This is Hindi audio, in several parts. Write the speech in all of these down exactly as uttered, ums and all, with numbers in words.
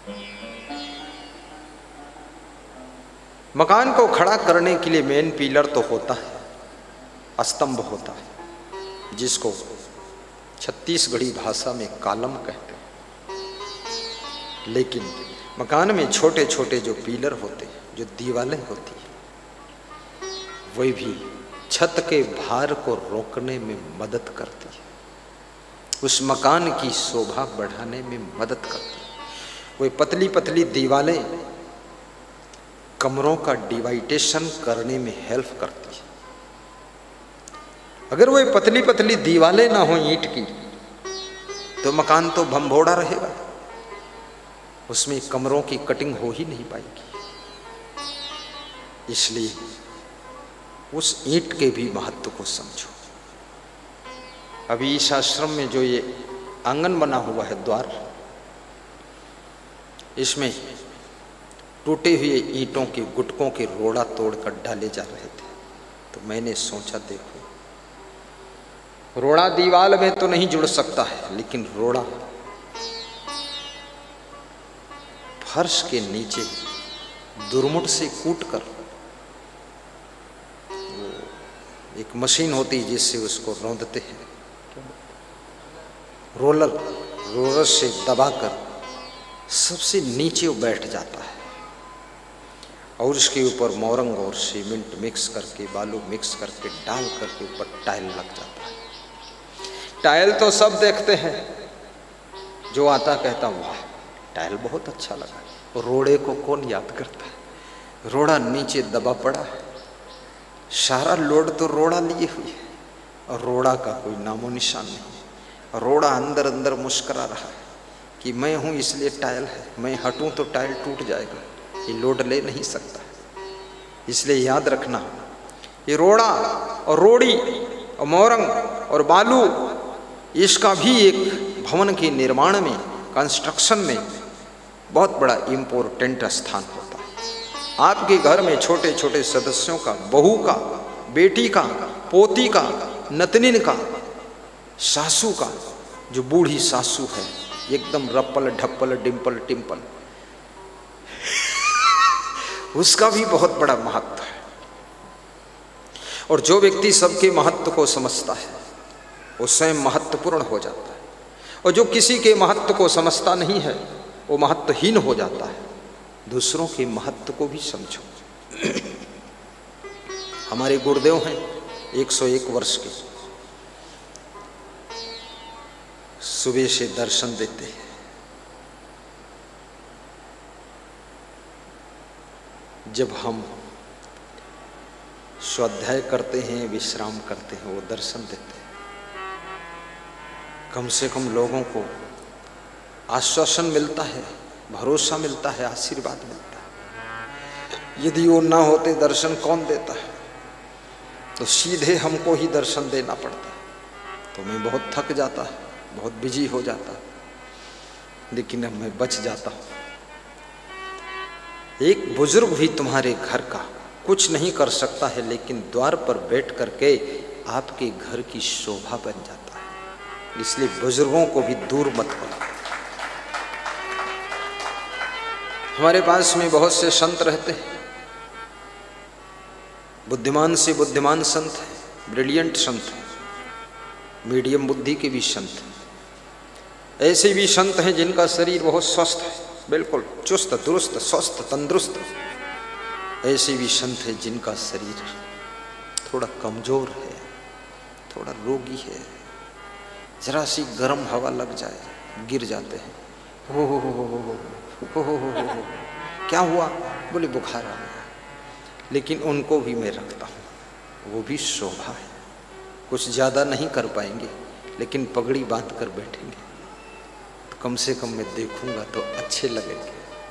मकान को खड़ा करने के लिए मेन पिलर तो होता है, स्तंभ होता है, जिसको छत्तीसगढ़ी भाषा में कालम कहते हैं। लेकिन मकान में छोटे छोटे जो पिलर होते हैं, जो दीवारें होती है, वही भी छत के भार को रोकने में मदद करती है, उस मकान की शोभा बढ़ाने में मदद करती है। वही पतली पतली दीवारें कमरों का डिवाइडेशन करने में हेल्प करती है। अगर वही पतली पतली दीवारें ना हो ईंट की, तो मकान तो भंभोड़ा रहेगा, उसमें कमरों की कटिंग हो ही नहीं पाएगी। इसलिए उस ईंट के भी महत्व को समझो। अभी इस आश्रम में जो ये आंगन बना हुआ है, द्वार, इसमें टूटे हुए ईंटों के गुटकों के रोड़ा तोड़कर डाले जा रहे थे। तो मैंने सोचा, देखो, रोड़ा दीवार में तो नहीं जुड़ सकता है, लेकिन रोड़ा फर्श के नीचे दुर्मुट से कूटकर, एक मशीन होती है जिससे उसको रौंदते हैं, रोलर, रोलर से दबाकर सबसे नीचे वो बैठ जाता है और उसके ऊपर मोरंग और सीमेंट मिक्स करके, बालू मिक्स करके डाल करके ऊपर टाइल लग जाता है। टाइल तो सब देखते हैं, जो आता कहता वाह टाइल बहुत अच्छा लगा। रोड़े को कौन याद करता है? रोड़ा नीचे दबा पड़ा है, सारा लोड तो रोड़ा लिए हुई है और रोड़ा का कोई नामो निशान नहीं। रोड़ा अंदर अंदर मुस्करा रहा है कि मैं हूँ इसलिए टाइल है, मैं हटूँ तो टाइल टूट जाएगा, ये लोड ले नहीं सकता। इसलिए याद रखना, ये रोड़ा और रोड़ी और मोरंग और बालू, इसका भी एक भवन के निर्माण में, कंस्ट्रक्शन में बहुत बड़ा इम्पोर्टेंट स्थान होता है। आपके घर में छोटे छोटे सदस्यों का, बहू का, बेटी का, पोती का, नतनिन का, सासू का, जो बूढ़ी सासू है एकदम रप्पल ढप्पल डिम्पल टिम्पल, उसका भी बहुत बड़ा महत्व है। और जो व्यक्ति सबके महत्व को समझता है वो स्वयं महत्वपूर्ण हो जाता है, और जो किसी के महत्व को समझता नहीं है वो महत्वहीन हो जाता है। दूसरों के महत्व को भी समझो। हमारे गुरुदेव हैं एक सौ एक वर्ष के, सुबह से दर्शन देते हैं। जब हम स्वाध्याय करते हैं, विश्राम करते हैं, वो दर्शन देते हैं। कम से कम लोगों को आश्वासन मिलता है, भरोसा मिलता है, आशीर्वाद मिलता है। यदि वो ना होते दर्शन कौन देता है? तो सीधे हमको ही दर्शन देना पड़ता है। तो मैं बहुत थक जाता, बहुत बिजी हो जाता, लेकिन अब मैं बच जाता हूँ। एक बुजुर्ग भी तुम्हारे घर का कुछ नहीं कर सकता है, लेकिन द्वार पर बैठ करके आपके घर की शोभा बन जाता है। इसलिए बुजुर्गों को भी दूर मत करो। हमारे पास में बहुत से संत रहते हैं, बुद्धिमान से बुद्धिमान संत हैं, ब्रिलियंट संत हैं, मीडियम बुद्धि के भी संत हैं। ऐसे भी संत हैं जिनका शरीर बहुत स्वस्थ है, बिल्कुल चुस्त दुरुस्त स्वस्थ तंदुरुस्त। ऐसे भी संत हैं जिनका शरीर थोड़ा कमजोर है, थोड़ा रोगी है, जरा सी गर्म हवा लग जाए गिर जाते हैं। हो हो हो हो हो हो हो हो हो क्या हुआ? बोले बुखार आ गया। लेकिन उनको भी मैं रखता हूँ, वो भी शोभा है। कुछ ज़्यादा नहीं कर पाएंगे, लेकिन पगड़ी बांध कर बैठेंगे तो कम से कम मैं देखूंगा तो अच्छे लगेंगे।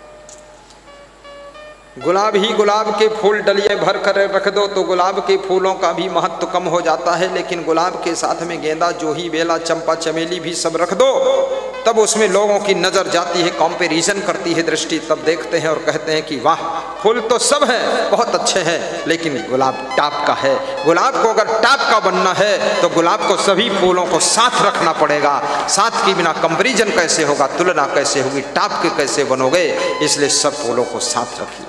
गुलाब ही गुलाब के फूल डलिए भर कर रख दो तो गुलाब के फूलों का भी महत्व कम हो जाता है, लेकिन गुलाब के साथ में गेंदा, जूही, बेला, चंपा, चमेली भी सब रख दो, तब उसमें लोगों की नज़र जाती है, कंपैरिजन करती है दृष्टि, तब देखते हैं और कहते हैं कि वाह फूल तो सब हैं, बहुत अच्छे हैं, लेकिन गुलाब टाप का है। गुलाब को अगर टाप का बनना है तो गुलाब को सभी फूलों को साथ रखना पड़ेगा। साथ के बिना कंपैरिजन कैसे होगा, तुलना कैसे होगी, टाप के कैसे बनोगे? इसलिए सब फूलों को साथ रखिए।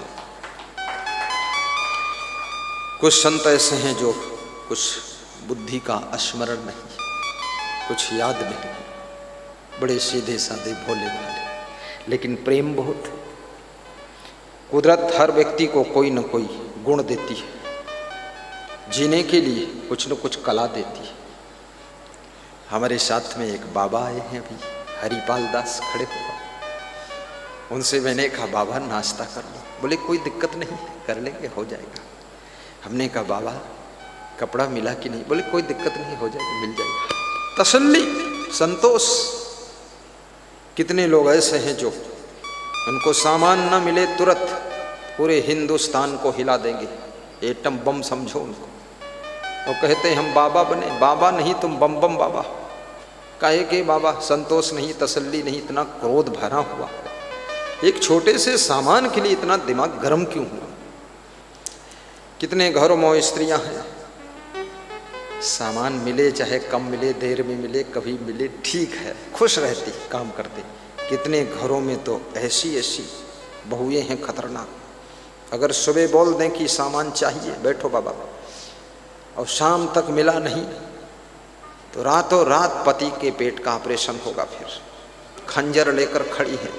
कुछ संत ऐसे हैं जो कुछ बुद्धि का स्मरण नहीं, कुछ याद नहीं, बड़े सीधे साधे भोले भाले, लेकिन प्रेम बहुत। कुदरत हर व्यक्ति को कोई न कोई गुण देती है, जीने के लिए कुछ न कुछ कला देती है। हमारे साथ में एक बाबा आए हैं अभी, हरिपाल दास खड़े हो। उनसे मैंने कहा बाबा नाश्ता कर लो। बोले कोई दिक्कत नहीं, कर लेंगे, हो जाएगा। हमने कहा बाबा कपड़ा मिला कि नहीं? बोले कोई दिक्कत नहीं, हो जाएगा, मिल जाएगा। तसल्ली, संतोष। कितने लोग ऐसे हैं जो उनको सामान न मिले तुरंत पूरे हिंदुस्तान को हिला देंगे, एटम बम समझो उनको। और कहते हैं हम बाबा बने। बाबा नहीं, तुम बम बम बाबा। काहे के बाबा? संतोष नहीं, तसल्ली नहीं, इतना क्रोध भरा हुआ। एक छोटे से सामान के लिए इतना दिमाग गर्म क्यों हुआ? कितने घरों में स्त्रियां हैं, सामान मिले चाहे कम मिले, देर में मिले, कभी मिले, ठीक है, खुश रहती, काम करते। कितने घरों में तो ऐसी ऐसी बहुएं हैं खतरनाक। अगर सुबह बोल दें कि सामान चाहिए, बैठो बाबा, और शाम तक मिला नहीं तो रातों रात पति के पेट का ऑपरेशन होगा। फिर खंजर लेकर खड़ी है।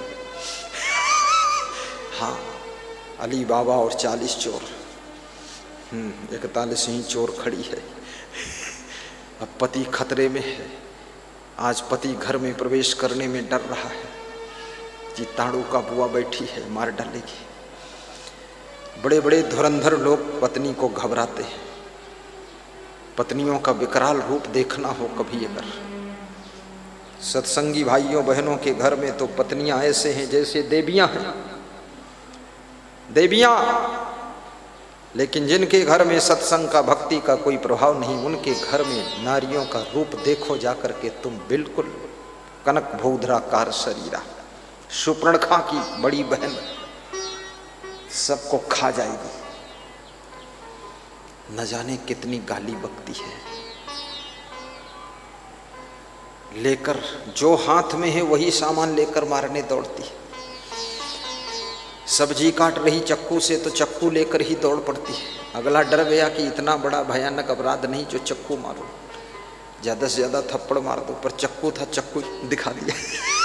हाँ, अली बाबा और चालीस चोर, हम्म इकतालीस ही चोर खड़ी है। अब पति खतरे में है। आज पति घर में प्रवेश करने में डर रहा है कि ताड़ू का बुआ बैठी है, मार डालेगी। बड़े बड़े धुरंधर लोग पत्नी को घबराते हैं। पत्नियों का विकराल रूप देखना हो कभी अगर, सत्संगी भाइयों बहनों के घर में तो पत्नियां ऐसे हैं जैसे देवियां हैं, देवियां। लेकिन जिनके घर में सत्संग का, भक्ति का कोई प्रभाव नहीं, उनके घर में नारियों का रूप देखो जाकर के तुम, बिल्कुल कनक भौधराकार शरीरा, सुपर्णखा की बड़ी बहन, सबको खा जाएगी। न जाने कितनी गाली बकती है। लेकर जो हाथ में है वही सामान लेकर मारने दौड़ती है। सब्जी काट रही चक्कू से तो चक्कू लेकर ही दौड़ पड़ती है। अगला डर गया कि इतना बड़ा भयानक अपराध नहीं जो चक्कू मारो, ज्यादा से ज्यादा थप्पड़ मार दो, पर चक्कू था, चक्कू दिखा दिया।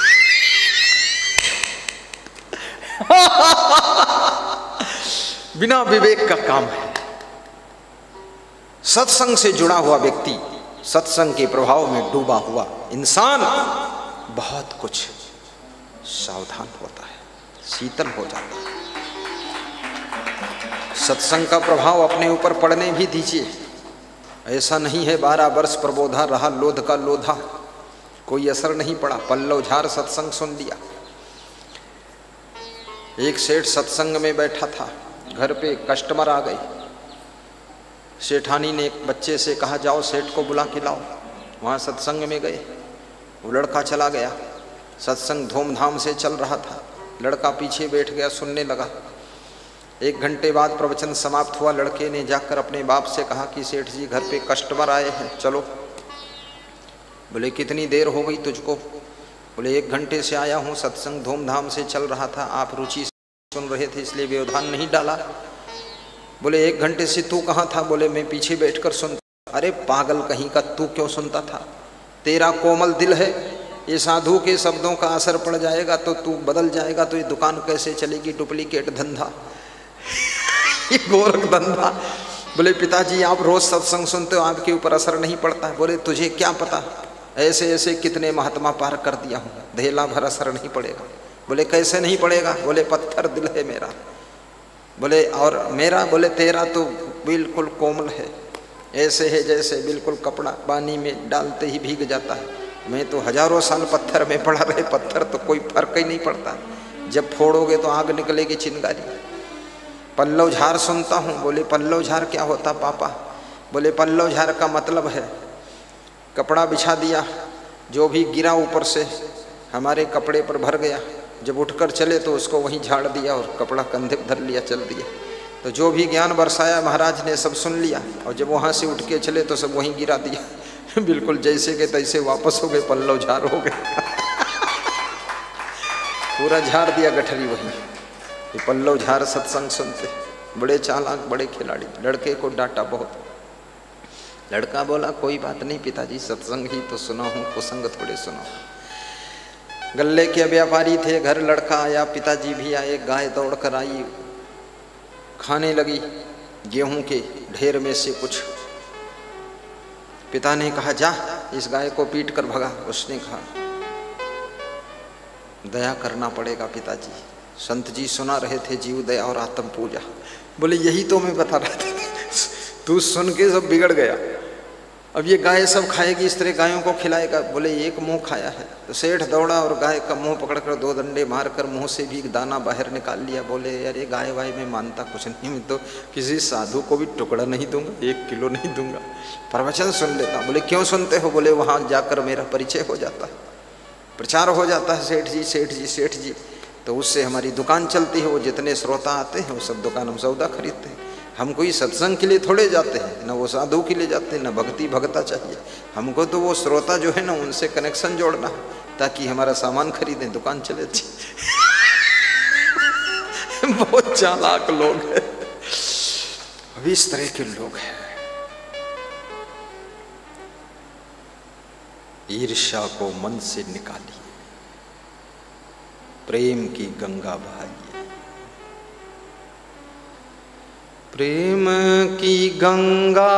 बिना विवेक का काम है। सत्संग से जुड़ा हुआ व्यक्ति, सत्संग के प्रभाव में डूबा हुआ इंसान बहुत कुछ सावधान होता है, शीतल हो जाता है। सत्संग का प्रभाव अपने ऊपर पड़ने भी दीजिए। ऐसा नहीं है बारह वर्ष प्रबोधा रहा लोध का लोधा, कोई असर नहीं पड़ा। पल्लव झार सत्संग सुन लिया। एक सेठ सत्संग में बैठा था, घर पे कस्टमर आ गए। सेठानी ने एक बच्चे से कहा जाओ सेठ को बुला के लाओ। वहाँ सत्संग में गए, वो लड़का चला गया। सत्संग धूमधाम से चल रहा था, लड़का पीछे बैठ गया, सुनने लगा। एक घंटे बाद प्रवचन समाप्त हुआ। लड़के ने जाकर अपने बाप से कहा कि सेठ जी घर पे कस्टमर आए हैं, चलो। बोले कितनी देर हो गई तुझको? बोले एक घंटे से आया हूँ, सत्संग धूमधाम से चल रहा था, आप रुचि सुन रहे थे इसलिए व्यवधान नहीं डाला। बोले एक घंटे से तू कहाँ था? बोले मैं पीछे बैठकर सुनता। अरे पागल कहीं का, तू क्यों सुनता था? तेरा कोमल दिल है, ये साधु के शब्दों का असर पड़ जाएगा तो तू बदल जाएगा, तो ये दुकान कैसे चलेगी? डुप्लीकेट धंधा, ये गोरख धंधा। बोले पिताजी आप रोज सत्संग सुनते हो, आपके ऊपर असर नहीं पड़ता? बोले तुझे क्या पता, ऐसे ऐसे कितने महात्मा पार कर दिया हूँ, धेला भर असर नहीं पड़ेगा। बोले कैसे नहीं पड़ेगा? बोले पत्थर दिल है मेरा। बोले और मेरा? बोले तेरा तो बिल्कुल कोमल है, ऐसे है जैसे बिल्कुल कपड़ा पानी में डालते ही भीग जाता है। मैं तो हजारों साल पत्थर में पड़ा रहे, पत्थर तो कोई फर्क ही नहीं पड़ता, जब फोड़ोगे तो आग निकलेगी चिंगारी। पल्लव झार सुनता हूँ। बोले पल्लव झार क्या होता पापा? बोले पल्लव झार का मतलब है कपड़ा बिछा दिया, जो भी गिरा ऊपर से हमारे कपड़े पर भर गया, जब उठकर चले तो उसको वहीं झाड़ दिया और कपड़ा कंधे पर धर लिया, चल दिया। तो जो भी ज्ञान बरसाया महाराज ने सब सुन लिया, और जब वहाँ से उठ के चले तो सब वहीं गिरा दिया। बिल्कुल जैसे के तैसे वापस हो गए, पल्लव झाड़ हो गए। पूरा झाड़ दिया गठरी वहीं। ये पल्लव झाड़ सत्संग सुनते, बड़े चालाक, बड़े खिलाड़ी। लड़के को डांटा बहुत। लड़का बोला कोई बात नहीं पिताजी, सत्संग ही तो सुना हूँ, कुसंग थोड़े सुना। गल्ले के व्यापारी थे, घर लड़का आया, पिताजी भी आए, गाय दौड़ कर आई, खाने लगी गेहूं के ढेर में से कुछ। पिता ने कहा जा इस गाय को पीट कर भगा। उसने कहा दया करना पड़ेगा पिताजी, संत जी सुना रहे थे जीव दया और आत्म पूजा। बोले यही तो मैं बता रहा था, तू सुन के सब बिगड़ गया। अब ये गाय सब खाएगी, इस तरह गायों को खिलाएगा। बोले एक मुंह खाया है। तो सेठ दौड़ा और गाय का मुंह पकड़कर दो डंडे मारकर मुंह से भी दाना बाहर निकाल लिया। बोले अरे गाय वाय में मानता कुछ नहीं, मैं तो किसी साधु को भी टुकड़ा नहीं दूंगा, एक किलो नहीं दूंगा, प्रवचन सुन लेता। बोले क्यों सुनते हो? बोले वहाँ जाकर मेरा परिचय हो जाता है, प्रचार हो जाता है, सेठ जी सेठ जी सेठ जी, तो उससे हमारी दुकान चलती है। वो जितने श्रोता आते हैं वो सब दुकान हम सौदा खरीदते हैं। हम कोई सत्संग के लिए थोड़े जाते हैं, न वो साधु के लिए जाते हैं, न भक्ति भगता चाहिए हमको। तो वो श्रोता जो है ना उनसे कनेक्शन जोड़ना ताकि हमारा सामान खरीदें, दुकान चले अच्छी। बहुत चालाक लोग हैं, अभी इस तरह के लोग हैं। ईर्ष्या को मन से निकालिए, प्रेम की गंगा बहाइए। प्रेम की गंगा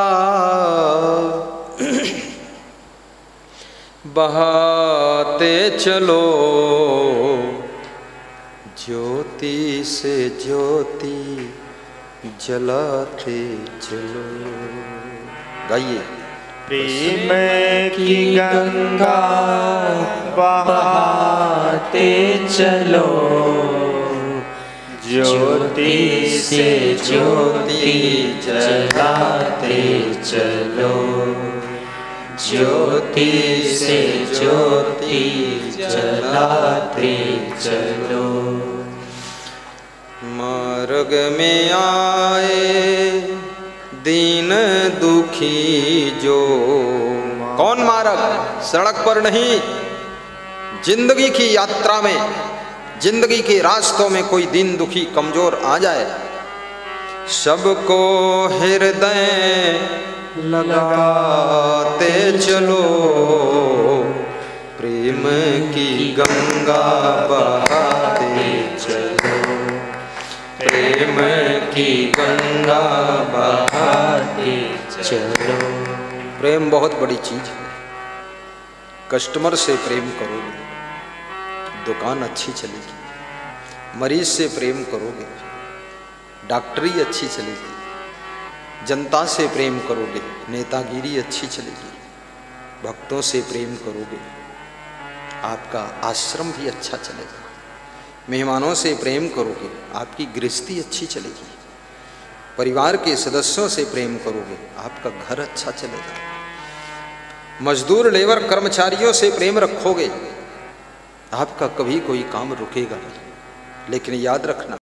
बहाते चलो, ज्योति से ज्योति जलाते चलो। गाइए। प्रेम की गंगा बहाते चलो, ज्योति से ज्योति जलाते चलो, ज्योति से ज्योति जलाते चलो। मार्ग में आए दीन दुखी जो, कौन मार्ग? सड़क पर नहीं, जिंदगी की यात्रा में, जिंदगी के रास्तों में कोई दीन दुखी कमजोर आ जाए, सबको हृदय लगाते चलो, प्रेम की गंगा बहाते चलो, प्रेम की गंगा बहाते चलो। प्रेम बहुत बड़ी चीज है। कस्टमर से प्रेम करोगे दुकान अच्छी चलेगी, मरीज से प्रेम करोगे डॉक्टरी अच्छी चलेगी, जनता से प्रेम करोगे नेतागिरी अच्छी चलेगी, भक्तों से प्रेम करोगे आपका आश्रम भी अच्छा चलेगा, मेहमानों से प्रेम करोगे आपकी गृहस्थी अच्छी चलेगी, परिवार के सदस्यों से प्रेम करोगे आपका घर अच्छा चलेगा, मजदूर लेबर कर्मचारियों से प्रेम रखोगे आपका कभी कोई काम रुकेगा नहीं। लेकिन याद रखना